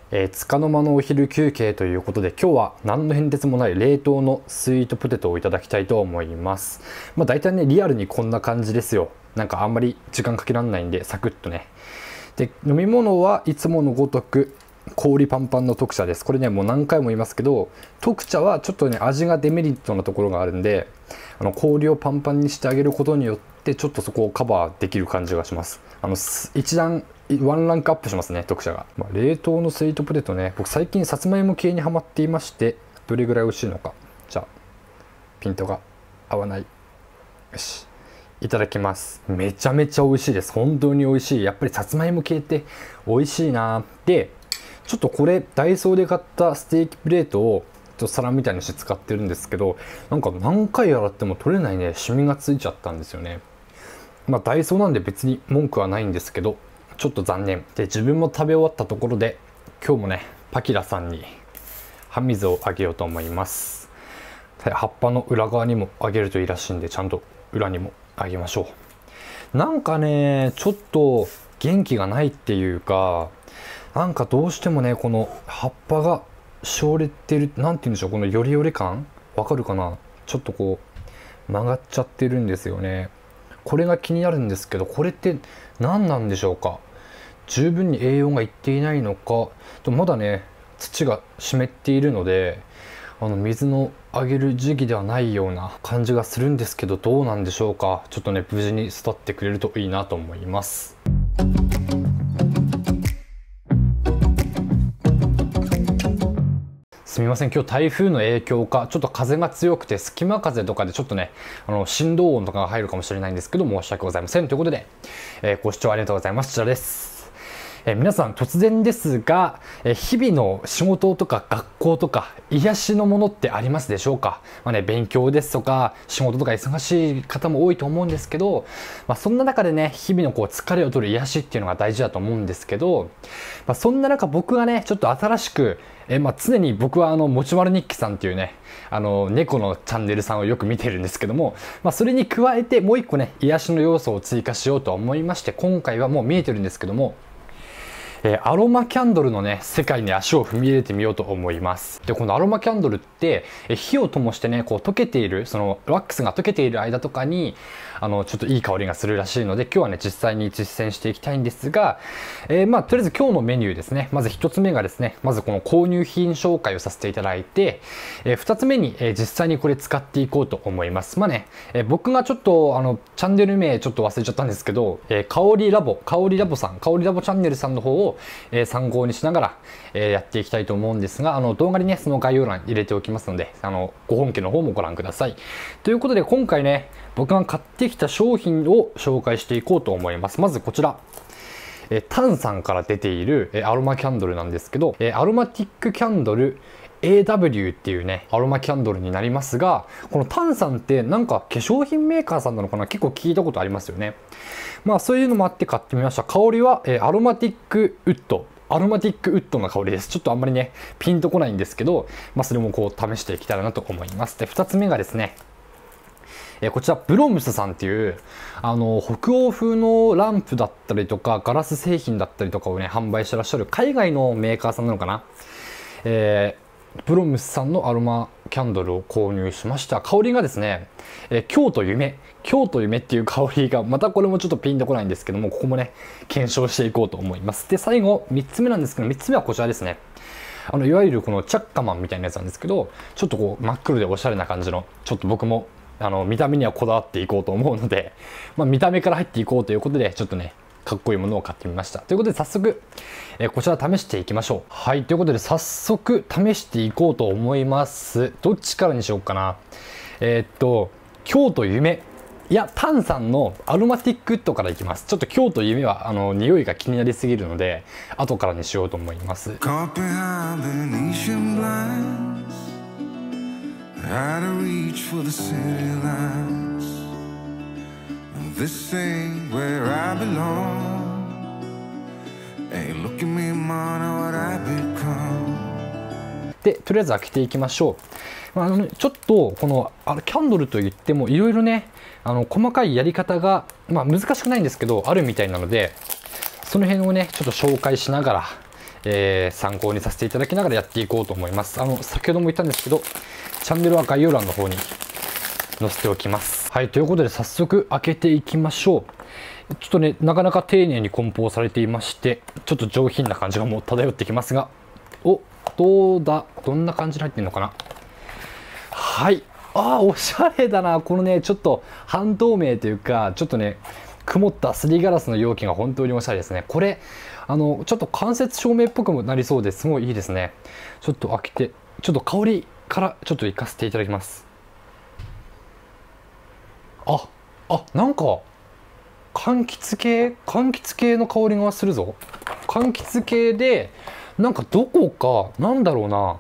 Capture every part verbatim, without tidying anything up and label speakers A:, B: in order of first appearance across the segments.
A: えー、束の間のお昼休憩ということで、今日は何の変哲もない冷凍のスイートポテトをいただきたいと思います。まあ大体ね、リアルにこんな感じですよ。なんかあんまり時間かけられないんで、サクッとね。で、飲み物はいつものごとく氷パンパンの特茶です。これね、もう何回も言いますけど、特茶はちょっとね、味がデメリットなところがあるんで、あの氷をパンパンにしてあげることによって、ちょっとそこをカバーできる感じがします。あの、一段、ワンランクアップしますね、特茶が。まあ、冷凍のスイートポテトね、僕最近さつまいも系にハマっていまして、どれぐらい美味しいのか。じゃあ、ピントが合わない。よし。いただきます。めちゃめちゃ美味しいです。本当に美味しい。やっぱりさつまいも系って美味しいな。で、ちょっとこれ、ダイソーで買ったステーキプレートを、ちょっと皿みたいにして使ってるんですけど、なんか何回洗っても取れないね、シミがついちゃったんですよね。まあ、ダイソーなんで別に文句はないんですけど、ちょっと残念。で、自分も食べ終わったところで、今日もね、パキラさんに葉水をあげようと思います。葉っぱの裏側にもあげるといいらしいんで、ちゃんと裏にもあげましょう。なんかね、ちょっと元気がないっていうか、なんかどうしてもね、この葉っぱがしおれてる、なんて言うんでしょう、このヨレヨレ感わかるかな。ちょっとこう、曲がっちゃってるんですよね。これが気になるんですけど、これって何なんでしょうか。十分に栄養がいっていないのか、とまだね、土が湿っているので、あの水のあげる時期ではないような感じがするんですけど、どうなんでしょうか。ちょっとね、無事に育ってくれるといいなと思います。すみません、今日台風の影響か、ちょっと風が強くて、隙間風とかでちょっとね、あの振動音とかが入るかもしれないんですけど、申し訳ございません。ということで、えー、ご視聴ありがとうございます。こちらです。え皆さん突然ですが、え日々の仕事とか学校とか癒しのものってありますでしょうか。まあね、勉強ですとか仕事とか忙しい方も多いと思うんですけど、まあ、そんな中でね、日々のこう疲れを取る癒しっていうのが大事だと思うんですけど、まあ、そんな中僕がね、ちょっと新しくえまあ、常に僕はあのもちまる日記さんっていうね、あの猫のチャンネルさんをよく見てるんですけども、まあ、それに加えてもう一個ね、癒しの要素を追加しようと思いまして、今回はもう見えてるんですけども、えー、アロマキャンドルのね、世界に足を踏み入れてみようと思います。で、このアロマキャンドルって、えー、火を灯してね、こう溶けている、そのワックスが溶けている間とかに、あの、ちょっといい香りがするらしいので、今日はね、実際に実践していきたいんですが、えー、まあ、とりあえず今日のメニューですね。まず一つ目がですね、まずこの購入品紹介をさせていただいて、えー、二つ目に、えー、実際にこれ使っていこうと思います。まあね、えー、僕がちょっと、あの、チャンネル名ちょっと忘れちゃったんですけど、えー、香りラボ、香りラボさん、香りラボチャンネルさんの方を、えー、参考にしながら、えー、やっていきたいと思うんですが、あの、動画にね、その概要欄入れておきますので、あの、ご本家の方もご覧ください。ということで、今回ね、僕が買ってきた商品を紹介していこうと思います。まずこちら。えー、タンさんから出ている、えー、アロマキャンドルなんですけど、えー、アロマティックキャンドル エーダブリュー っていうね、アロマキャンドルになりますが、このタンさんってなんか化粧品メーカーさんなのかな、結構聞いたことありますよね。まあそういうのもあって買ってみました。香りは、えー、アロマティックウッド。アロマティックウッドの香りです。ちょっとあんまりね、ピンとこないんですけど、まあそれもこう試していけたらなと思います。で、二つ目がですね、えこちらブロムスさんっていうあの北欧風のランプだったりとかガラス製品だったりとかをね販売してらっしゃる海外のメーカーさんなのかな、えー、ブロムスさんのアロマキャンドルを購入しました。香りがですね、えー、京都夢京都夢っていう香りがまたこれもちょっとピンとこないんですけども、ここもね検証していこうと思います。で、最後みっつめなんですけど、みっつめはこちらですね。あのいわゆるこのチャッカマンみたいなやつなんですけど、ちょっとこう真っ黒でおしゃれな感じの、ちょっと僕もあの見た目にはこだわっていこうと思うので、まあ、見た目から入っていこうということで、ちょっとねかっこいいものを買ってみました。ということで早速、えー、こちら試していきましょう。はい、ということで早速試していこうと思います。どっちからにしようかな。えー、っと京都夢、いやタンさんのアロマティックウッドからいきます。ちょっと京都夢はあの匂いが気になりすぎるので後からにしようと思います。Out of reach for the city lights. This ain't where I belong. Hey, look at me, man, what I become. で、とりあえず開けていきましょう。あのね、ちょっとこのあのキャンドルといってもいろいろね、あの細かいやり方がまあ難しくないんですけどあるみたいなので、その辺をねちょっと紹介しながら、 えー、参考にさせていただきながらやっていこうと思います。あの、先ほども言ったんですけど、チャンネルは概要欄の方に載せておきます。はい、ということで早速開けていきましょう。ちょっとね、なかなか丁寧に梱包されていまして、ちょっと上品な感じがもう漂ってきますが、お、どうだ、どんな感じに入ってるのかな。はい、あー、おしゃれだな。このね、ちょっと半透明というか、ちょっとね、曇ったすりガラスの容器が本当におしゃれですね。これ、あの、ちょっと間接照明っぽくもなりそうです。すごいいいですね。ちょっと開けて、ちょっと香りからちょっといかせていただきます。あ、あ、なんか、柑橘系柑橘系の香りがするぞ。柑橘系で、なんかどこか、なんだろうな。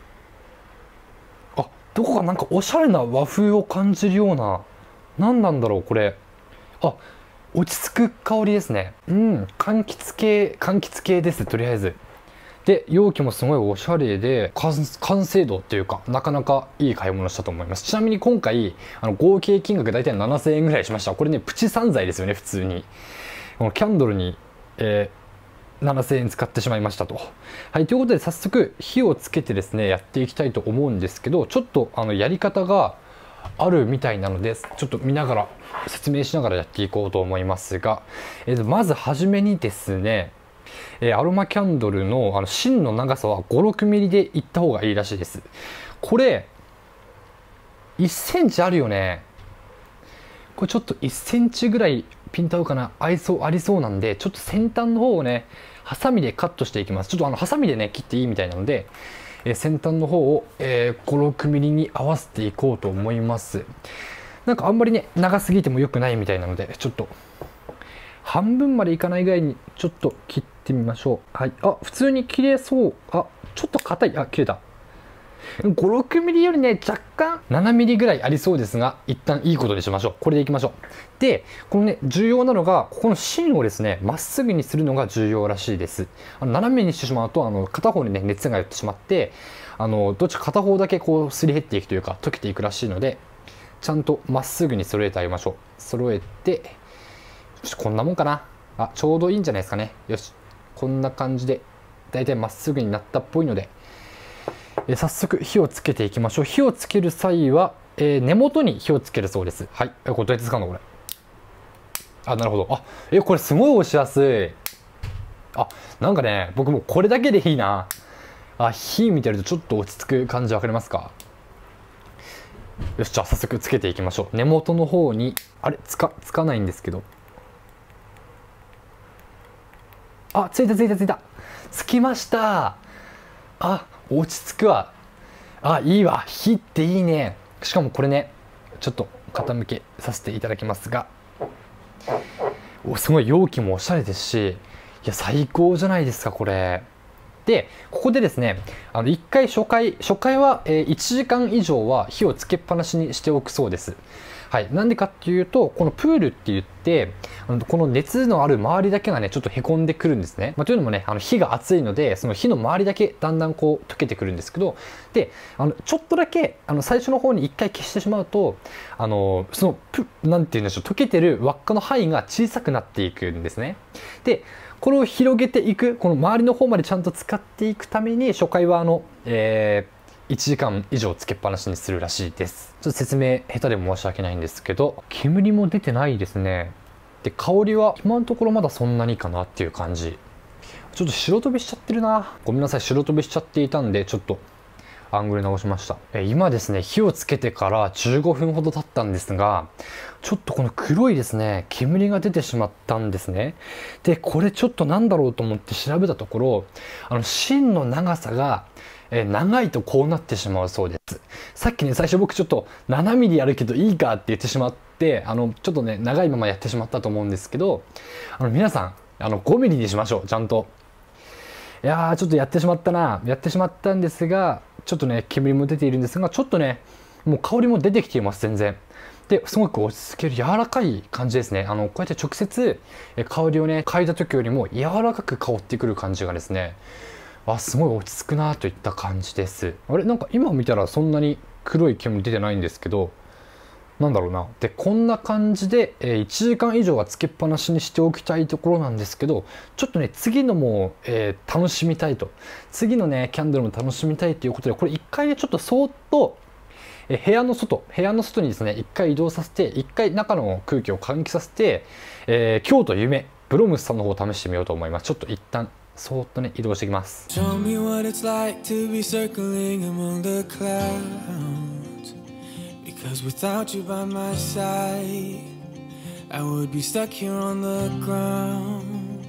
A: あ、どこかなんかおしゃれな和風を感じるような、何なんだろう、これ。あ、落ち着く香りですね。うん、柑橘系、柑橘系です、とりあえず。で、容器もすごいおしゃれで、完成度っていうか、なかなかいい買い物したと思います。ちなみに今回、あの合計金額大体ななせんえんぐらいしました。これね、プチ散財ですよね、普通に。このキャンドルに、えー、ななせんえん使ってしまいましたと。はい、ということで早速火をつけてですね、やっていきたいと思うんですけど、ちょっとあのやり方があるみたいなので、ちょっと見ながら、説明しながらやっていこうと思いますが、えー、まずはじめにですね、えー、アロマキャンドルのあの芯の長さはご、ろくミリでいった方がいいらしいです。これいっセンチあるよね。これちょっといっセンチぐらいピント合うかな、合いそう、ありそうなんで、ちょっと先端の方をね、ハサミでカットしていきます。ちょっとあのハサミでね切っていいみたいなので、えー、先端の方を、えー、ご、ろくミリに合わせていこうと思います。なんかあんまりね長すぎても良くないみたいなので、ちょっと半分までいかないぐらいにちょっと切ってみましょう。はい、あ、普通に切れそう。あ、ちょっと硬い。あ、切れた。ご、ろくミリよりね、若干ななミリぐらいありそうですが、一旦いいことにしましょう。これでいきましょう。で、このね、重要なのが、ここの芯をですね、まっすぐにするのが重要らしいです。あの斜めにしてしまうと、あの片方にね、熱が寄ってしまって、あのどっちか片方だけこうすり減っていくというか、溶けていくらしいので、ちゃんとまっすぐに揃えてあげましょう。揃えて、よし、こんなもんかな。あ、ちょうどいいんじゃないですかね。よし、こんな感じでだいたいまっすぐになったっぽいので、え早速火をつけていきましょう。火をつける際は、えー、根元に火をつけるそうです。はい、えこれどうやって使うのこれ。あ、なるほど。あ、えこれすごい押しやすい。あ、なんかね、僕もうこれだけでいいな。あ、火見てるとちょっと落ち着く感じ分かりますか。よし、じゃあ早速つけていきましょう。根元の方に、あれつかつかないんですけど、あ、ついたついたついた。つきました。あ、落ち着くわ。あ、いいわ。火っていいね。しかもこれね、ちょっと傾けさせていただきますが、お、すごい容器もおしゃれですし、いや、最高じゃないですか、これ。で、ここでですね、あのいっかい初回、初回は、えー、いちじかん以上は火をつけっぱなしにしておくそうです。はい、なんでかっていうと、このプールって言って、あのこの熱のある周りだけがね、ちょっとへこんでくるんですね。まあ、というのもね、あの火が熱いので、その火の周りだけだんだんこう溶けてくるんですけど、で、あのちょっとだけあの最初の方にいっかい消してしまうと、あのそのプなんて言うんでしょう、溶けてる輪っかの範囲が小さくなっていくんですね。で、これを広げていく、この周りの方までちゃんと使っていくために、初回はあの、えーいちじかん以上つけっぱなしにするらしいです。ちょっと説明下手で申し訳ないんですけど、煙も出てないですね。で、香りは今のところまだそんなにかなっていう感じ。ちょっと白飛びしちゃってるな。ごめんなさい、白飛びしちゃっていたんで、ちょっとアングル直しました。え今ですね、火をつけてからじゅうごふんほど経ったんですが、ちょっとこの黒いですね、煙が出てしまったんですね。で、これちょっとなんだろうと思って調べたところ、あの芯の長さがえ長いとこうなってしまうそうです。さっきね、最初僕ちょっとななミリやるけどいいかって言ってしまって、あのちょっとね長いままやってしまったと思うんですけど、あの皆さんあのごミリにしましょう、ちゃんと。いやー、ちょっとやってしまったなやってしまったんですが、ちょっとね煙も出ているんですが、ちょっとねもう香りも出てきています。全然ですごく落ち着ける柔らかい感じですね。あのこうやって直接香りをね嗅いだ時よりも柔らかく香ってくる感じがですね、あ、すごい落ち着くなといった感じです。あれ、なんか今見たらそんなに黒い煙出てないんですけど、 なんだろうな。で、こんな感じで、えー、いちじかん以上はつけっぱなしにしておきたいところなんですけど、ちょっとね、次のも、えー、楽しみたいと。次のね、キャンドルも楽しみたいということで、これ一回ね、ちょっとそーっと、えー、部屋の外、部屋の外にですね、一回移動させて、一回中の空気を換気させて、えー、今日と夢、ブロムスさんの方を試してみようと思います。ちょっと一旦、そーっとね、移動してきます。Show me what it's like to be circling among the clouds.Because without you by my side, I would be stuck here on the ground.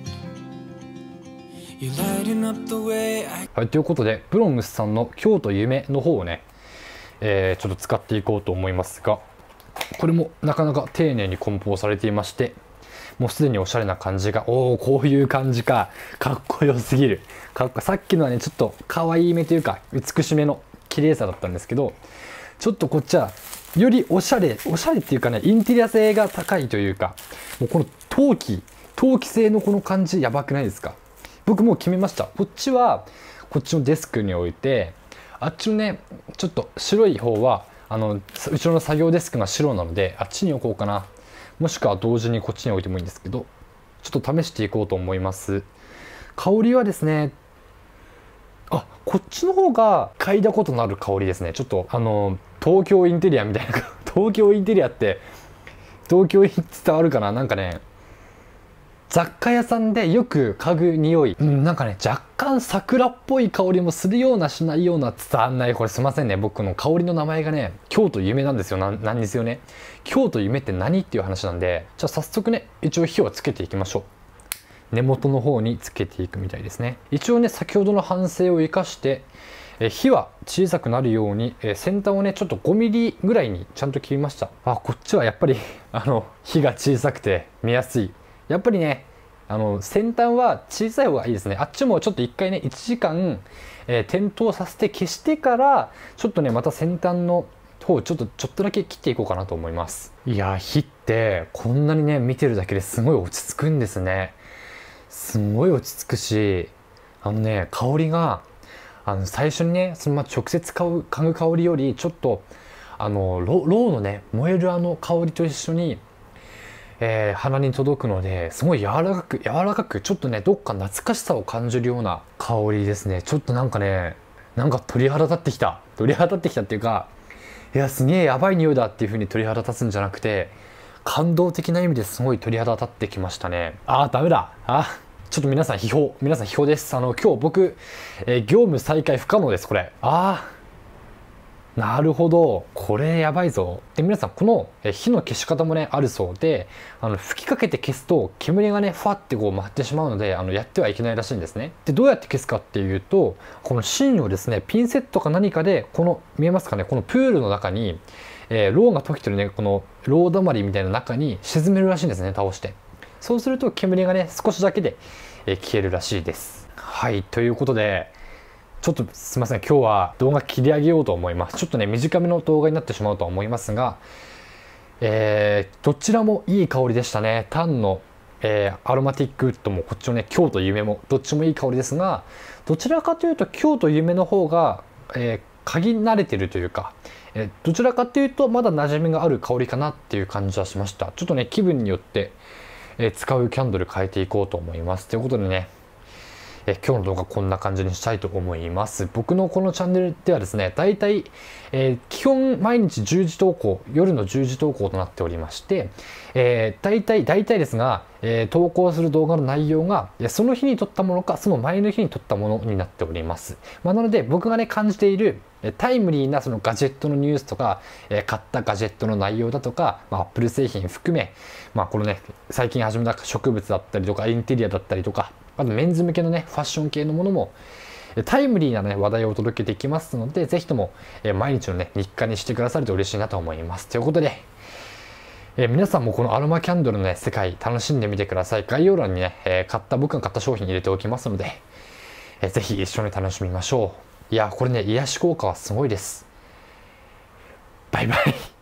A: You're lighting up the way I... はい、ということで、ブロムスさんの今日と夢の方をね、えー、ちょっと使っていこうと思いますが、これもなかなか丁寧に梱包されていまして、もうすでにおしゃれな感じが、おお、こういう感じか、かっこよすぎる。かっこさっきのはね、ちょっと可愛い目というか、美しめの綺麗さだったんですけど、ちょっとこっちは、よりおしゃれ、おしゃれっていうかね、インテリア性が高いというか、もうこの陶器、陶器製のこの感じやばくないですか？僕もう決めました。こっちは、こっちのデスクに置いて、あっちのね、ちょっと白い方は、あの、後ろの作業デスクが白なので、あっちに置こうかな。もしくは同時にこっちに置いてもいいんですけど、ちょっと試していこうと思います。香りはですね、あ、こっちの方が嗅いだことのある香りですね。ちょっと、あの、東京インテリアみたいな、東京インテリアって、東京に伝わるかな？なんかね、雑貨屋さんでよく嗅ぐ匂い、うん、なんかね、若干桜っぽい香りもするようなしないような伝わんない。これすいませんね。僕の香りの名前がね、京都夢なんですよ。な、なんですよね。京都夢って何っていう話なんで、じゃあ早速ね、一応火をつけていきましょう。根元の方につけていくみたいですね。一応ね、先ほどの反省を生かして、え火は小さくなるように、え先端をねちょっとごミリぐらいにちゃんと切りました。あ、こっちはやっぱりあの火が小さくて見やすい。やっぱりね、あの先端は小さい方がいいですね。あっちもちょっと一回ねいちじかん、えー、点灯させて消してからちょっとねまた先端の方ちょっとちょっとだけ切っていこうかなと思います。いや、火ってこんなにね見てるだけですごい落ち着くんですね。すごい落ち着くし、あのね香りがあの最初にねそのまま直接嗅ぐ嗅ぐ香りよりちょっとあのろろうのね燃えるあの香りと一緒に、えー、鼻に届くのですごい柔らかく柔らかくちょっとねどっか懐かしさを感じるような香りですね。ちょっとなんかねなんか鳥肌立ってきた鳥肌立ってきたっていうか、いやすげえやばい匂いだっていう風に鳥肌立つんじゃなくて、感動的な意味ですごい鳥肌立ってきましたね。あーダメだ、あちょっと皆さん批評皆さん批評です。あの今日僕、えー、業務再開不可能です。これああなるほど、これやばいぞ。で皆さんこの火の消し方もねあるそうで、あの吹きかけて消すと煙がねファってこう回ってしまうので、あのやってはいけないらしいんですね。でどうやって消すかっていうと、この芯をですねピンセットか何かでこの見えますかね、このプールの中に、えー、ろうが溶けてるねこのろうだまりみたいな中に沈めるらしいんですね、倒して。そうすると煙がね少しだけで、えー、消えるらしいです。はい、ということでちょっとすみません、今日は動画切り上げようと思います。ちょっとね短めの動画になってしまうとは思いますが、えー、どちらもいい香りでしたね。タンの、えー、アロマティックウッドもこっちのね京都夢もどっちもいい香りですが、どちらかというと京都夢の方が、えー、嗅ぎ慣れてるというか、えー、どちらかというとまだ馴染みがある香りかなっていう感じはしました。ちょっとね気分によって、えー、使うキャンドル変えていこうと思います。ということでね、え今日の動画こんな感じにしたいと思います。僕のこのチャンネルではですね、大体、えー、基本毎日じゅうじ投稿、夜のじゅうじ投稿となっておりまして、えー、大体、大体ですが、えー、投稿する動画の内容が、その日に撮ったものか、その前の日に撮ったものになっております。まあ、なので、僕がね、感じているタイムリーなそのガジェットのニュースとか、えー、買ったガジェットの内容だとか、まあ、Apple 製品含め、まあ、このね、最近始めた植物だったりとか、インテリアだったりとか、あとメンズ向けのね、ファッション系のものも、タイムリーな、ね、話題をお届けできますので、ぜひとも、え毎日のね、日課にしてくださると嬉しいなと思います。ということで、え皆さんもこのアロマキャンドルのね、世界楽しんでみてください。概要欄にね、え買った、僕が買った商品入れておきますので、えぜひ一緒に楽しみましょう。いや、これね、癒し効果はすごいです。バイバイ。